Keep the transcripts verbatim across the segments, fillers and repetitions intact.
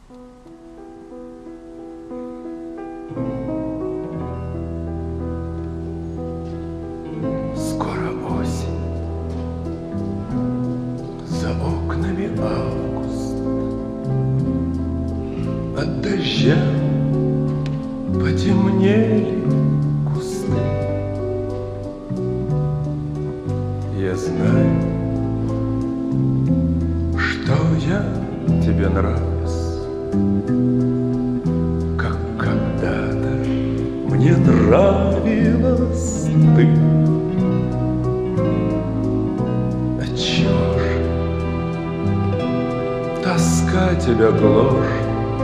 Скоро осень, за окнами август, от дождя потемнели кусты. Я знаю, что я тебе нравлюсь, как когда-то мне нравилась ты. Отчего же тоска тебя гложет?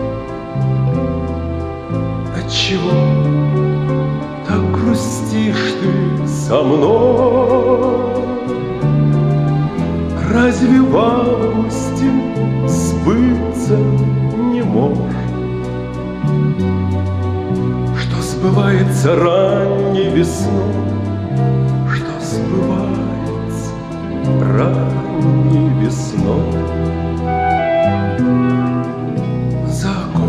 Отчего так грустишь ты со мной? Разве в августе сбыться не может, что сбывается ранней весной, что сбывается ранней весной? За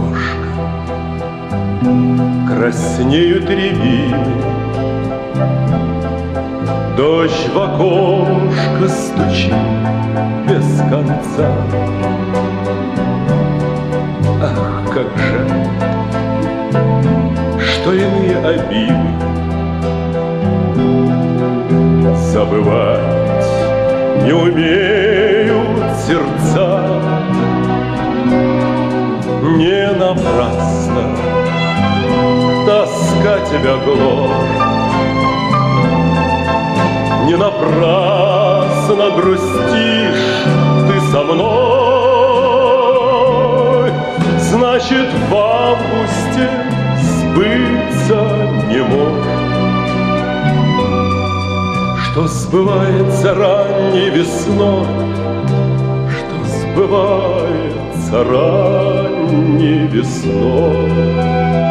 окошком краснеют рябины, дождь в окошко стучит без конца. Ах, как жаль, что иные обиды забывать не умеют сердца. Не напрасно тоска тебя гложет, не напрасно грустишь ты со мной. Значит, в августе сбыться не может, что сбывается ранней весной, что сбывается ранней весной.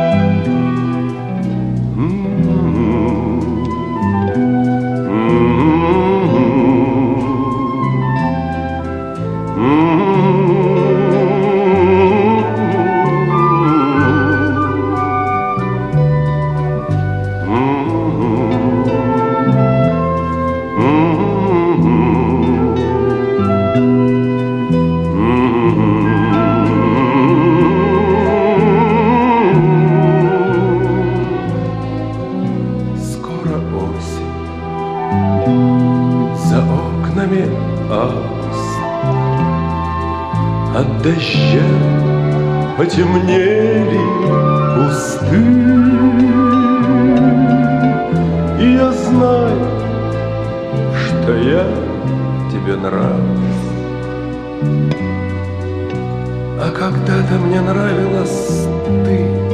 За окнами август, от дождя потемнели кусты. И я знаю, что я тебе нравлюсь, а когда-то мне нравилась ты.